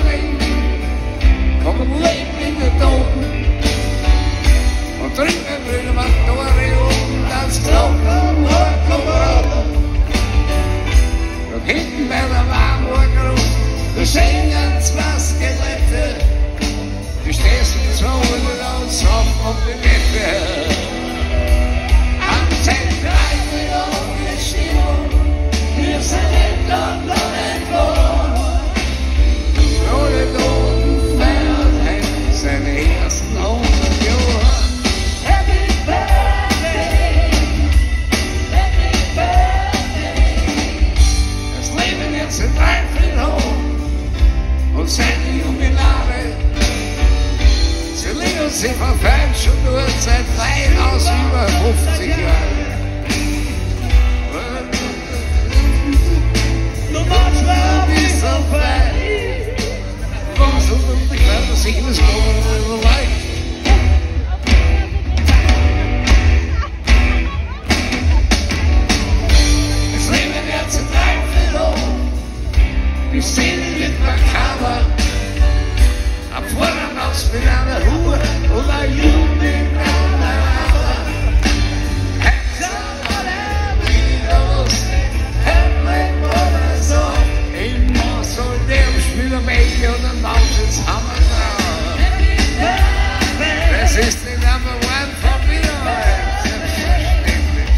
Wein vom lebenden Toten und trinken grüne Mattorium, das Glockenwort vom Brot. Und hinten bei der Warmburg, wir singen zwei Skelette, die stehst mit so und so auf die Wette. Am Zentral ohne Stimmung, wir sind in London entwohnt. Ohne Toten feiert seine ersten 100 Jahre. Happy Birthday, Happy Birthday. Das Leben jetzt in Dreiviertel und seine Jubilare. Sie liegen sie verfälscht und nur seit weit aus über 50 Jahren. Du machst mir wie so fein. Komm so und ich werde sich in das Leben leicht. Das Leben wird zu Dreiviertel. Die Szene wird makaber. Am Vorderhaus mit einer Ruhe und ein Jugend mit einer Haare. Hexer oder Virus, Hemmling oder so. Immer soll der Spieler Mädchen und ein Maus ins Hammer drauf. Das ist die Number One von Wiederheit. Selbstverständlich.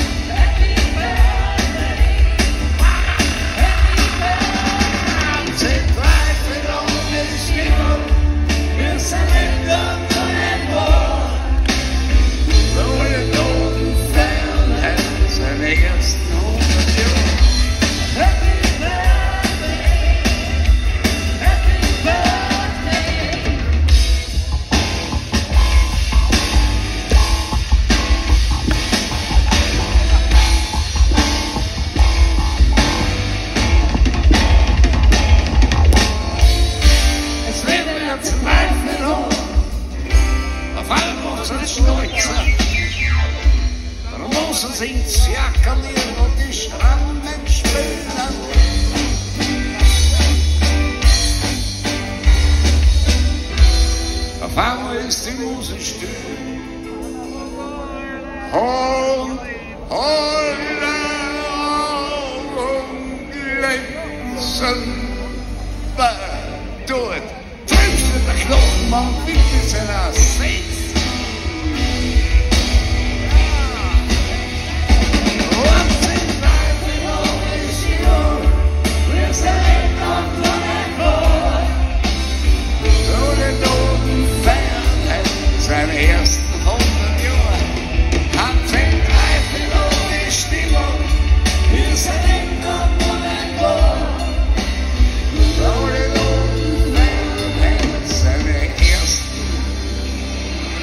Am Zentral ohne Stimmung. Wir sind in London entwohnt. Ohne Toten feiern seine ersten 100 Jahre. Happy Birthday, Happy Birthday. Es leben jetzt im Dreiviertel. Auf einmal sind Schnäuzer. Rosen sind Jackalieren und die Schrammen spielen. Auf einmal ist die Musik still. Hold, hold und glänzen. Dort. Triffst du den Knochenmann, wie ist er das? Seine ersten 100 Jahre hat sein Dreiviertel ohne Stimmung. Wir sind in London entwohnt. Ohne Toten feiern seine ersten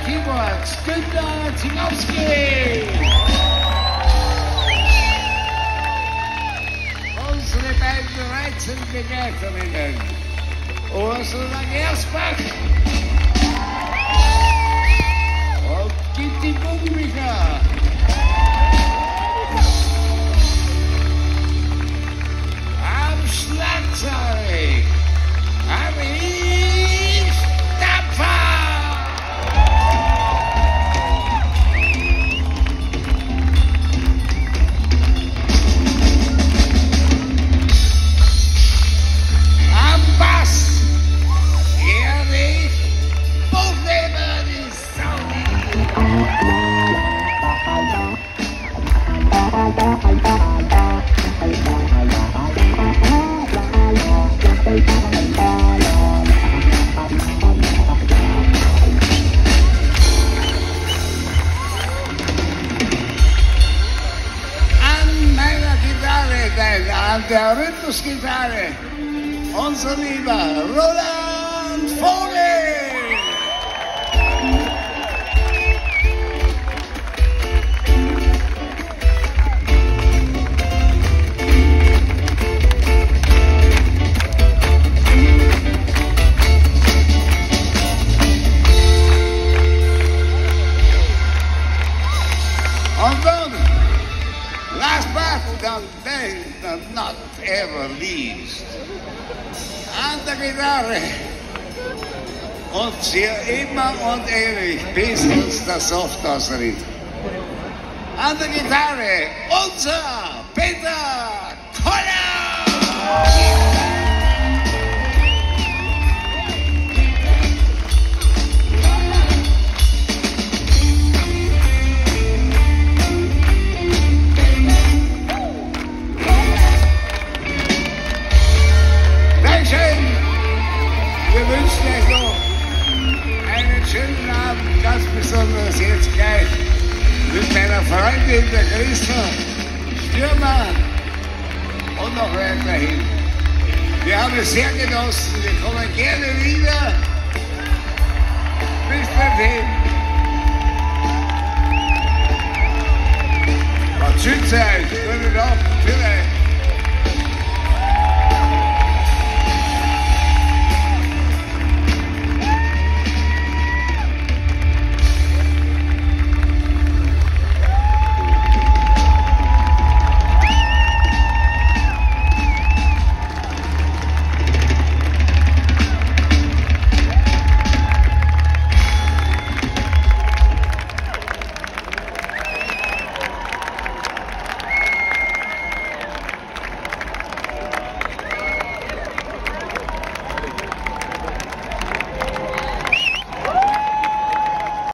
Keyboards, Günter Zinowski. Unsere beiden reizenden Begleiterinnen, Ursula Gersbach und Gitti Bubenbicher. Am Schlagzeug Harry Stapfer. Am Bass Erich Buchleber, die Saudi. An meiner Gitarre, an der Rhythmusgitarre, unser lieber Roland Vogel. Und dann, last but not ever least, an der Gitarre, und sie immer und ewig, bis uns der Soft ausrief. An der Gitarre, unser Peter Koller! Wir wünschen euch noch einen schönen Abend, ganz besonders jetzt gleich mit meiner Freundin, der Christa Stürmer, und noch weiterhin. Wir haben es sehr genossen, wir kommen gerne wieder.